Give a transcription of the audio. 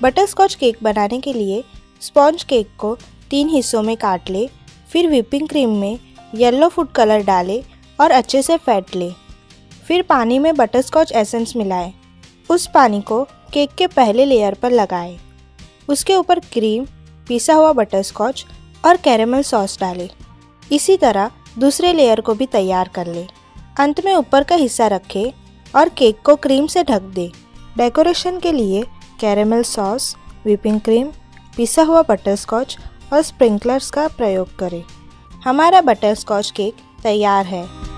Butterscotch cake बनाने के लिए स्पॉन्ज केक को 3 हिस्सों में काट ले। फिर व्हिपिंग क्रीम में येलो फूड कलर डालें और अच्छे से फेंट ले। फिर पानी में बटरस्कॉच एसेंस मिलाएं। उस पानी को केक के पहले लेयर पर लगाएं। उसके ऊपर क्रीम, पिसा हुआ बटरस्कॉच और कैरेमल सॉस डालें। इसी तरह दूसरे लेयर को भी तैयार कर लें। अंत में ऊपर का हिस्सा रखें और केक को क्रीम से ढक दें। डेकोरेशन के लिए कैरेमल सॉस, व्हिपिंग क्रीम, पिसा हुआ बटरस्कॉच और स्प्रिंकलर्स का प्रयोग करें। हमारा बटरस्कॉच केक तैयार है।